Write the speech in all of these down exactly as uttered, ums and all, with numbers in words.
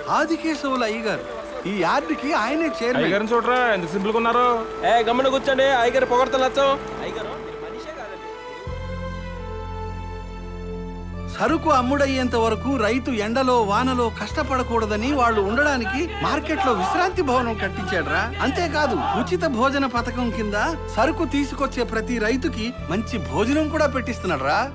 ఆదికేశవుల అయ్యగారు. ఈ యార్డుకి ఆయనే చైర్మన్. అయ్యగారిని చూడరా ఎంత సింపుల్ గా ఉన్నారు. ఏ గమ్మున కూర్చోండి. అయ్యగారు పొగడతా నచ్చం. అయ్యగారు సరుకు అమ్ముడయ్యేంత వరకు రైతు ఎండలో వానలో కష్టపడకూడదని వాళ్ళు ఉండడానికి మార్కెట్లో విశ్రాంతి భవనం కట్టించాడ్రా. అంతేకాదు ఉచిత భోజన పథకం కింద సరుకు తీసుకొచ్చే ప్రతి రైతుకి మంచి భోజనం కూడా పెట్టిస్తున్నాడు రా.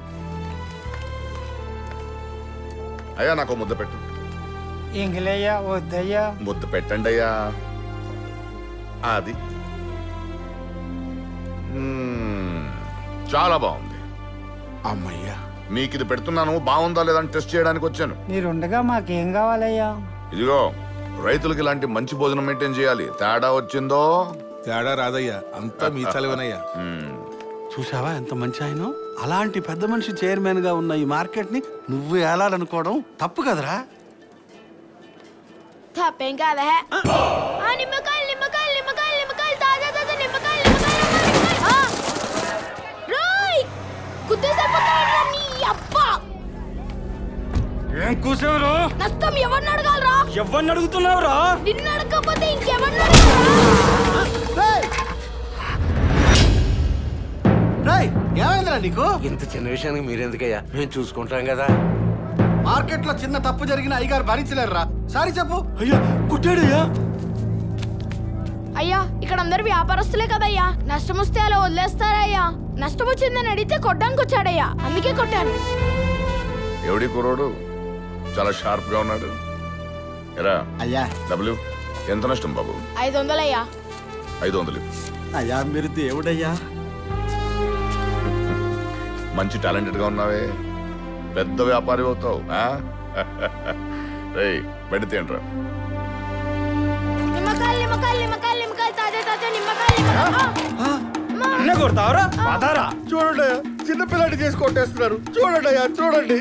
అయ్యా నాకు ముద్ద పెట్టు. ఇంగ్లయ్యా వద్దయ్యా. ముద్ద పెట్టండి అయ్యా. అది చాలా బాగుంది. అమ్మయ్యా మీకు ఇది పెడుతున్నాను, బాగుందా లేదని టెస్ట్ చేయడానికి వచ్చాను. మీరుండగా మాకేం కావాలయ్యా? ఇదిగో రైతులకి ఇలాంటి మంచి భోజనం మెయింటైన్ చేయాలి. తేడా వచ్చిందో తేడా రాదయ్యా, అంతా మీ చలవనయ్యా. చూసావా ఎంత మంచి ఆయన. అలాంటి పెద్ద మనిషి చైర్మన్ గా ఉన్న ఈ మార్కెట్ ని నువ్వు ఏలాలనుకోవడం తప్పు కదరా. తప్పేం కాదా? నిమ్మకాయలు నిమ్మకాయలు నిమ్మకాయలు నిమ్మకాయలు తాజా తాజా నిమ్మకాయలు నిమ్మకాయలు. ఏం కూసేవరు? నష్టం ఎవరిని అడగాలరా? ఎవరిని అడుగుతున్నావురా? నిన్ను అడగకపోతే ఇంకెవరిని అడగాలరా? ఏమైందిరా నీకు? ఇంత చిన్న విషయానికి మీరెందుకయ్యా, మేము చూసుకుంటాం కదా. మార్కెట్ లో చిన్న తప్పు జరిగిన అయ్యగారు భరించలేరురా. సారీ చెప్పు. అయ్యా కుట్టాడయ్యా. అయ్యా ఇక్కడ అందరు వ్యాపారస్తులే కదయ్యా, నష్టం వస్తే అలా వదిలేస్తారయ్యా. నష్టం వచ్చిందని అడిగితే కొట్టడానికి వచ్చాడయ్యా, అందుకే కొట్టాను. ఎవడి కుర్రోడు చాలా షార్ప్ గా ఉన్నాడు. ఎరా అయ్యా డబ్బులు ఎంత నష్టం బాబు? ఐదు వందలయ్యా. ఐదు వందలు. అయ్యా మీరు దేవుడయ్యా. మంచి టాలెంటెడ్ గా ఉన్నావే, పెద్ద వ్యాపారి అవుతావు. రేయ్ బయట తింట్రా. నిమ్మకాయలు నిమ్మకాయలు నిమ్మకాయలు నిమ్మకాయలు తాజా తాజా నిమ్మకాయలు. అన్న కొడతావరా? పదారా. చూడండి చిన్నపిల్లాడి చేసి కొట్టేస్తున్నారు. చూడండి అయ్యా చూడండి.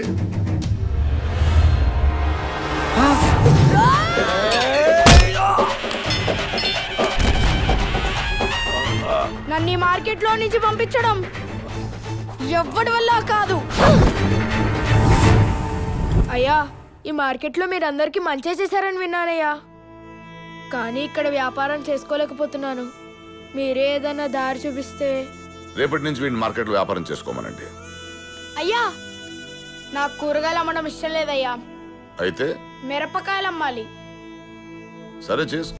నన్ను ఈ మార్కెట్ లో నుంచి పంపించడం ఎవ్వడి వల్ల కాదు. అయ్యా ఈ మార్కెట్ లో మీరందరికీ మంచి చేశారని విన్నానయ్యా, కానీ ఇక్కడ వ్యాపారం చేసుకోలేకపోతున్నాను. మీరే ఏదైనా దారి చూపిస్తే. రేపటి నుంచి వీడిని మార్కెట్ లో వ్యాపారం చేసుకోమనండి. అయ్యా నాకు కూరగాయలు అమ్మడం ఇష్టం లేదయ్యా. అయితే మిరపకాయలు అమ్మాలి. సరే చేసు.